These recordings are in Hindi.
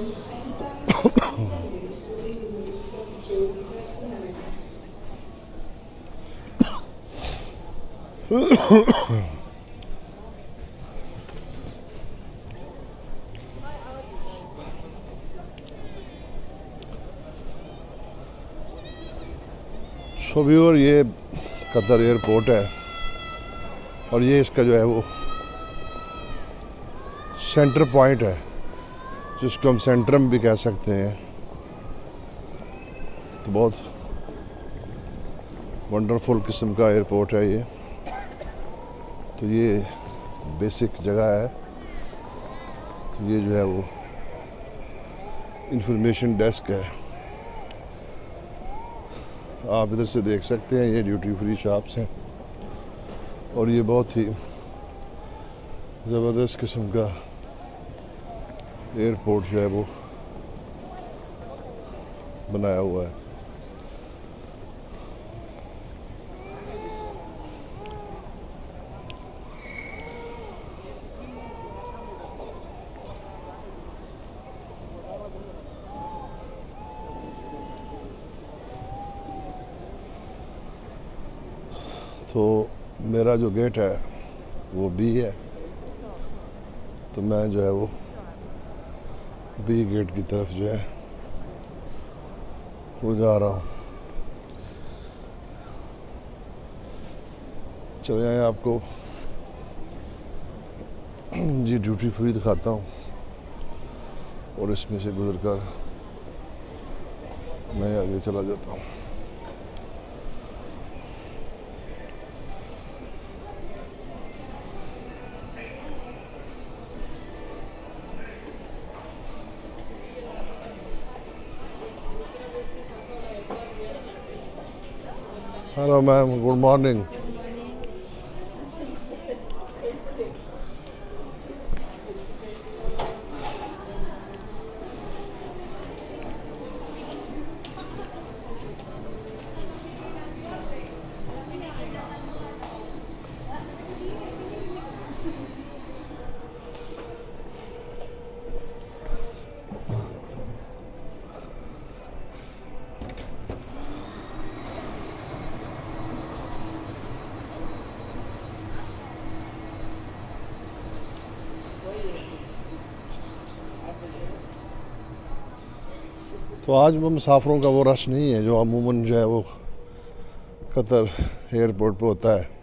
और ये कतर एयरपोर्ट है और ये इसका जो है वो सेंटर पॉइंट है, जिसको हम सेंट्रम भी कह सकते हैं। तो बहुत वंडरफुल किस्म का एयरपोर्ट है ये। तो ये बेसिक जगह है। तो ये जो है वो इंफॉर्मेशन डेस्क है। आप इधर से देख सकते हैं, ये ड्यूटी फ्री शॉप्स हैं और ये बहुत ही ज़बरदस्त किस्म का एयरपोर्ट जो है वो बनाया हुआ है। तो मेरा जो गेट है वो बी है, तो मैं जो है वो बी गेट की तरफ जो है वो जा रहा हूँ। चले आए आपको जी ड्यूटी फ्री दिखाता हूँ और इसमें से गुजरकर मैं आगे चला जाता हूँ। Hello ma'am, good morning. तो आज वो मुसाफिरों का वो रश नहीं है जो अमूमन जो है वो कतर एयरपोर्ट पे होता है।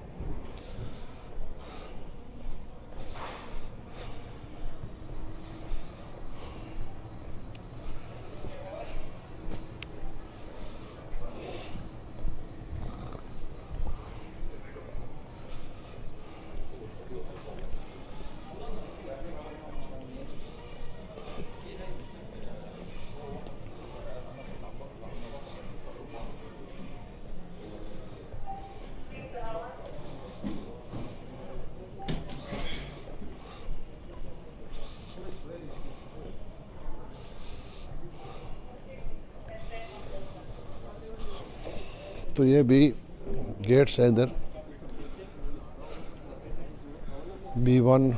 तो ये भी गेट्स हैं इधर, B1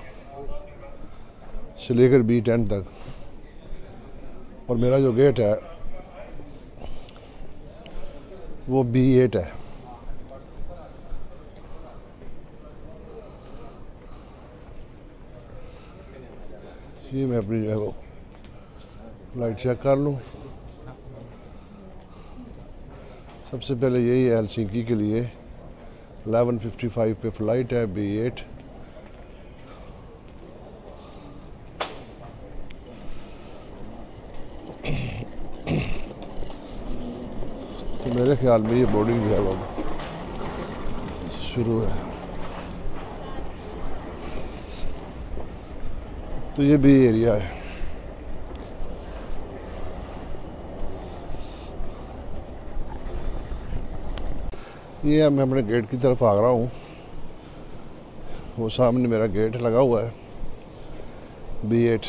से लेकर B10 तक। और मेरा जो गेट है वो B8 है। ये मैं अपनी जो है वो फ्लाइट चेक कर लूँ। सबसे पहले यही है हेलसिंकी के लिए 11:55 पे फ़्लाइट है B8। तो मेरे ख्याल में ये बोर्डिंग जो है वो शुरू है। तो ये भी एरिया है। ये मैं अपने गेट की तरफ आ रहा हूँ। वो सामने मेरा गेट लगा हुआ है B8,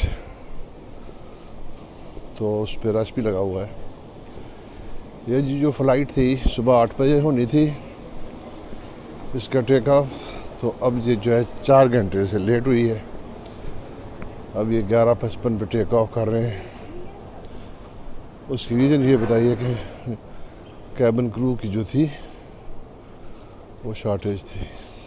तो उस पर रश भी लगा हुआ है। ये जी जो फ़्लाइट थी सुबह 8 बजे होनी थी इसका टेक ऑफ, तो अब ये जो है 4 घंटे से लेट हुई है। अब ये 11:55 पे टेक ऑफ कर रहे हैं। उसकी रीज़न ये बताइए कि कैबिन क्रू की जो थी वो शॉर्टेज थी।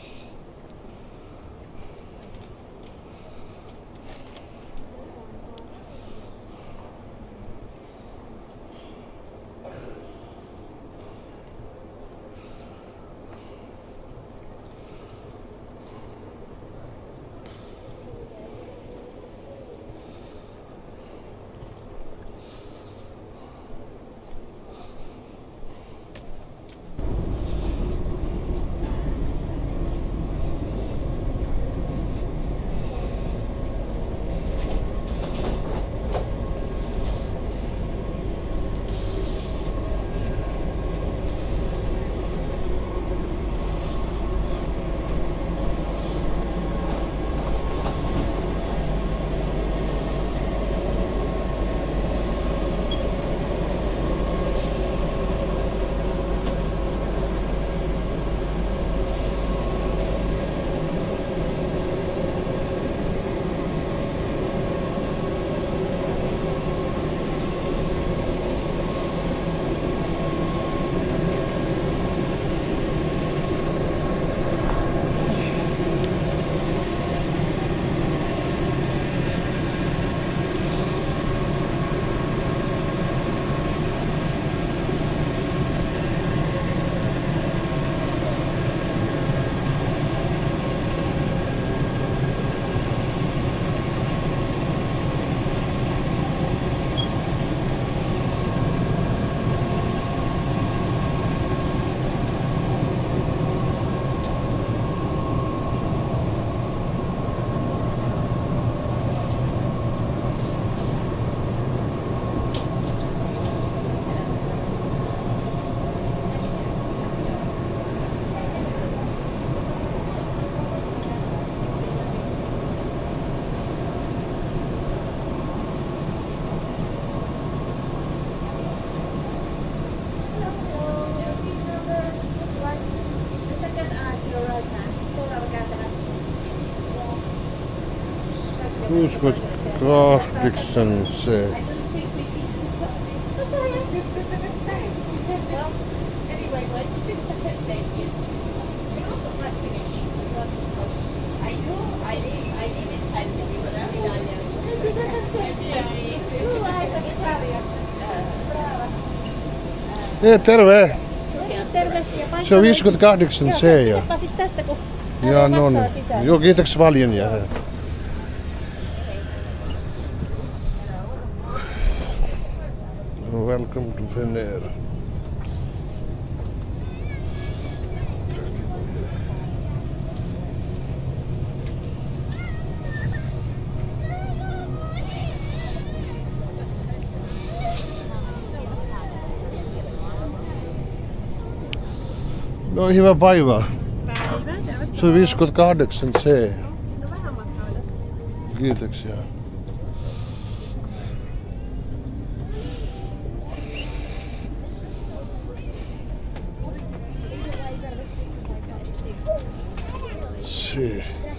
Who's got car Dixon say? Terve! Se on 58 C ja. Siis tästä kun Ja no niin. Joo, kiitoksia paljon. Ja. Welcome to Finnair. No hyvä päivä. Se on 58 C. No vähän matkaa ylös. Kiitoksia. See.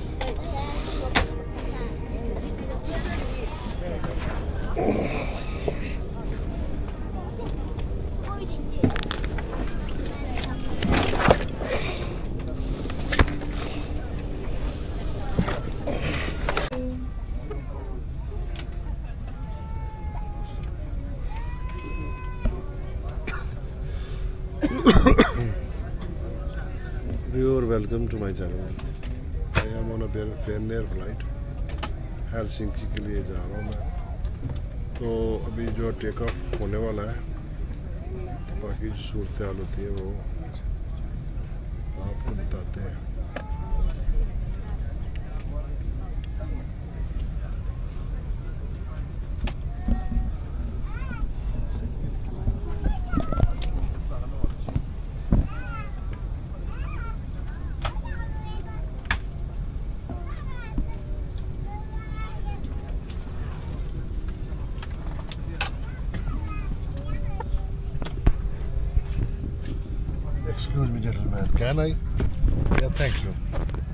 You're welcome to my channel. I am on a Finnair flight. Helsinki के लिए जा रहा हूँ मैं। तो अभी जो टेक ऑफ होने वाला है, बाकी जो सूरत हाल होती है वो आपको बताते हैं। Excuse me, gentlemen. Can I? Yeah, thank you.